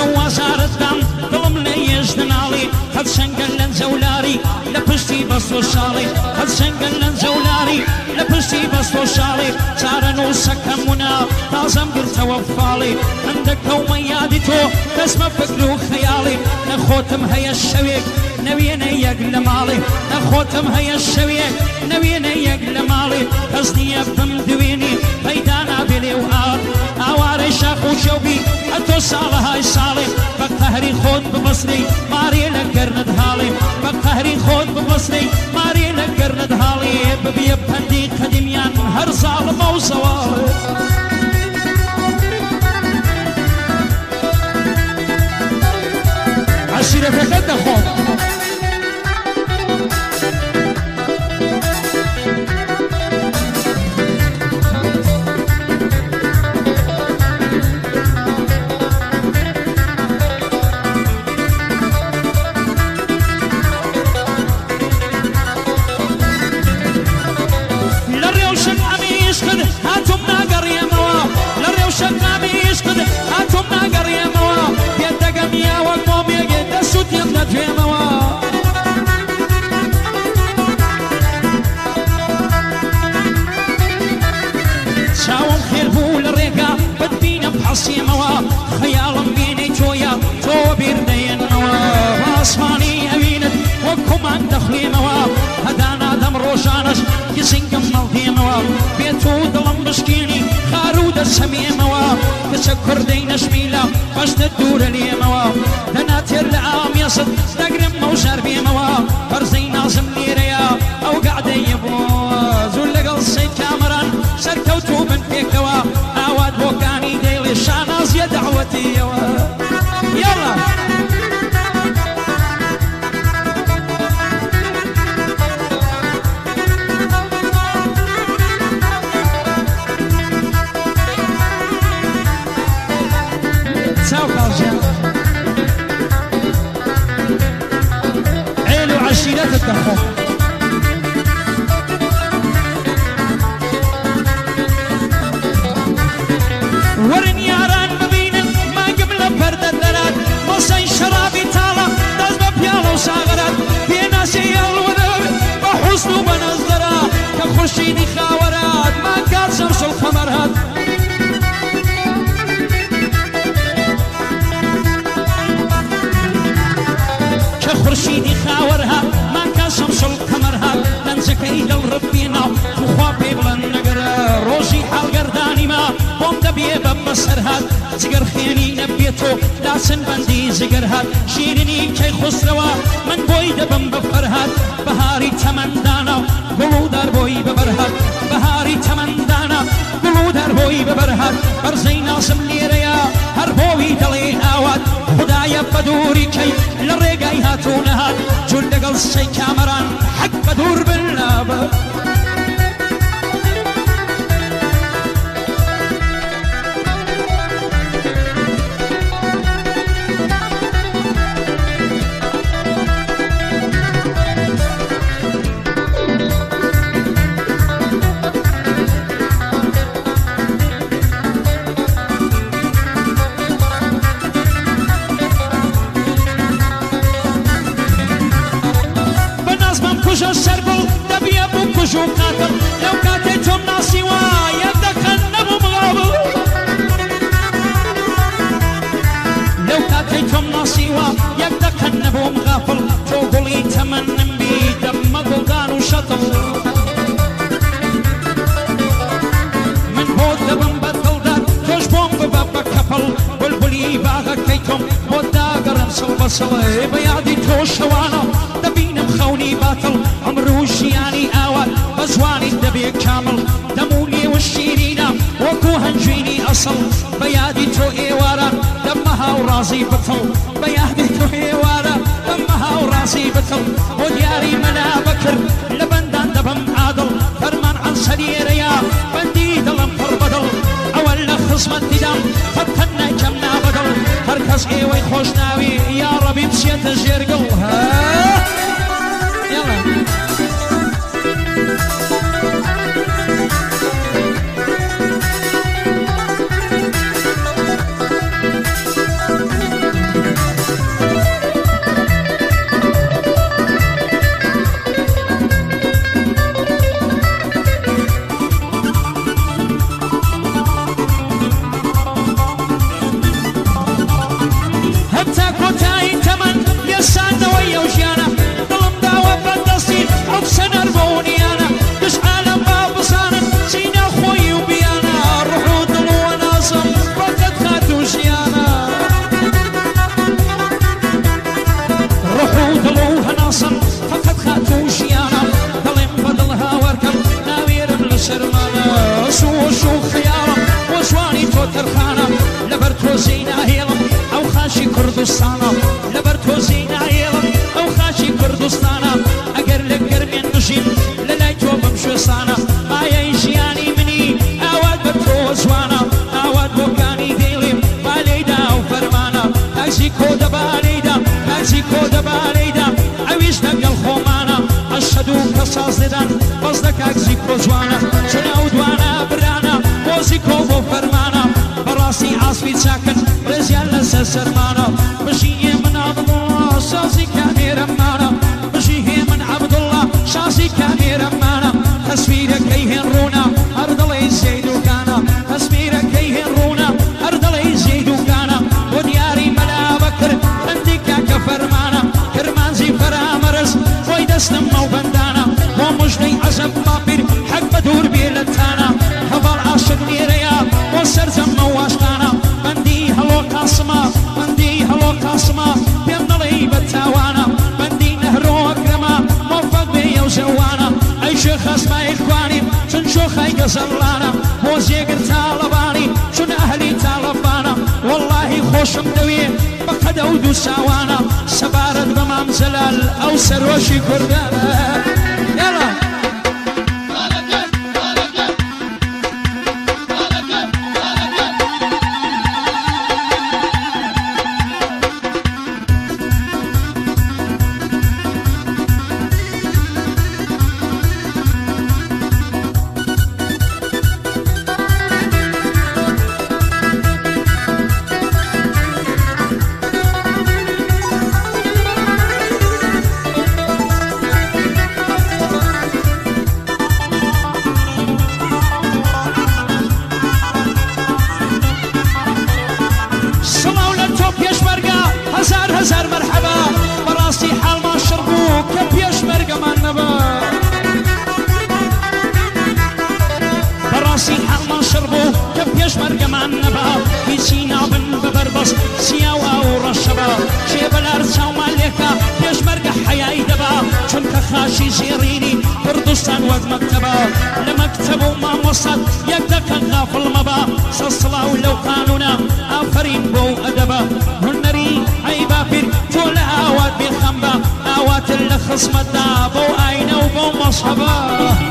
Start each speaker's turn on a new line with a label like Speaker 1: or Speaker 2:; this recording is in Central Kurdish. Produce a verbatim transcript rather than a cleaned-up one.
Speaker 1: وازار الدم ظلم ليش دنالي قد شنقل لنزولاري لبشتي بسو شالي قد شنقل لنزولاري لبشتي بسو شالي سارنو سكمنا لازم قلت وفالي عندك وميادي تو تسمى فكر وخيالي نخوتم هيا الشويك نبينا يقل مالي نخوتم هيا الشويك نبينا يقل مالي قصدي يفهم دويني بيدانا بلي وآر اواري شاخو شوبي اتو صالة هاي صالي بقهري خود ببصري ماري لقرند هالي بقهري خود ببصري ماري لقرند هالي ببيب بندي قديميان هر ظالم وصوالي عشيرة فقد خود خيالم بيني تويا تو بيردين نوا باسماني أبينت وكمان دخلي نوا هدانا دم روشانش يسنقم ملدي نوا بيتو ظلم مسكيني خارود السمي نوا كسكر دين شميلا فشت الدور لي نوا دناتير لعام يصد تقرم موشار بي نوا فرزي نازم ليريا أو قاعد يبوز ولقل سيد كامران سركوتو من فيكوا عواد بوكاني ديلي شاناز يا دعوتي يلا تساو قرجة عيلو عشيرة الدخل ورن ياران مبينن ما قبل فرد الدرات مصي شرابي تالا داز ببيالو ساغرات بيناسي الوذب وحسن بنظرات كخرشيني خاورات ما كان شمس الخمرات كخرشيني خاورها ما كان شمس القمرها لنزك ايد ربينا وخوابي بلن نقرا روزي حال قرداني ما بيبا بسرهات زقر خيني نبيتو لاسن بندي زقرهات شيرني كي خسروا من بوي دبم بفرهات بهاري تمندانا قلو دار بوي ببرهات بهاري تمندانا قلو دار بوي ببرهات برزي ناسم ليريا هر بوي دلي آوات خدايا بدوري كي لرقاي هاتونهات جلدقل سي كامران حق بدور بالنابا كجو سربل دبي ابو كجو قاتل لو كاتيتم ناسي وايا دخلنا مغابل لو كاتيتم ناسي وايا دخلنا مغافل توقلي تمنن بي دم قلدان وشطل من بود دبن بطلدات كوش بوم ببابا كفل بلبلي باغا كيتم ودا قرم صلب صلي بيادي توش وانا خوني باطل عمرو شياني آوات بزواني الدبي كامل دمولي والشيرينا وكو هنجيني أصل بيادي تو إيوارا دمها وراسي بطل بيادي تو إيوارا دمها وراسي بطل ودياري منا بكر لبندان دبم عادل فرمان عن سريريا بندي دلم فربدل أول خصمة دم فتنا كمنا بدل هركز إيوي خوشناوي يا ربي بسيت الجرقل ها يلا سرمانە سوش و خەیاڵم بۆ جوانی تۆ تەرخانە لەبەر تۆزەی ناهێڵم ئەو خاشی کوردستانە لەبەر تۆزەی ناهێڵم ئەو خاشی کوردستانە ئەگەر لە گەرمێن بژیم لە لای تۆ بمشوێستانە مایەی ژیانی منی ئاوات بە تۆ جوانە ئاوات بۆکانی دێڵێم بالێدا و فەرمانە تاکسی کۆ دەبارەیدا تاکسی کۆ دەبارەیدا ئەویش لەگەڵ خۆمانە ئەشهەد و کە ساز دەدان بەس لە کاکسی کۆ جوانە چنە و دوانە برانە بۆزی کۆ بۆ فەرمانە بەڕاستی ئاسوی چاکن ڕێزیان لەسەر سەرمانە بژی هێ من عەبدوڵڵا شازی کامێرەمانە بژی هێ من عەبدوڵڵا شازی کامێرەمانە تەسویرەکەی هێنڕوونە هەر دڵی زەیدوکانە تەسویرەکەی هێنڕوونە هەر دڵی زەیدوکانە بۆ دیاری مەلا بەکر هەندی کاکە فەرمانە کرمانزی فەرامەرز خۆی دەستم مەو بەندانە بۆ موژدەی عەزەب باپیر حەق بە دوور بێ لە تانە هەڤاڵ عاشق نێرەیە بۆ سەرجەممە و واشتانە بەندی هەڵۆ قاسمە بەندی هەڵۆ قاسمە پێم دەڵێی بە تاوانە بەندی نەهرۆ ئەکرەمە مۆفەق بێ ئەو زەوانە ئەی شێخ ئەسماعیل کوانیم چون شۆخەی گەزەڵانە بۆ زێگر تاڵەبانی چون ئەهلی تاڵەبانە وەڵڵاهی خۆشم دەوێ بە قەدە و دوو ساوانە سەبارەت بە مام جەلال ئەو سەرۆشی کوردانە یاڵا هزار مرحبا براسي حال ما شربو كبيش مرقة ما النبا براسي حال ما شربو كبيش مرقة ما النبا في سينا بن ببربص سياوة ورشبا شيب الأرسا وماليكا بيش مرقة حياي دبا چونك خاشي زيريني كردستان وقت مكتبا لمكتبو ما مصد يقدك غافل مبا سلسلا ولو قانونا آفرين بو أدبا هنري عيبا بير تول آوات بخمبا آوات اللي خصمت دابو آينا وبو مصحبا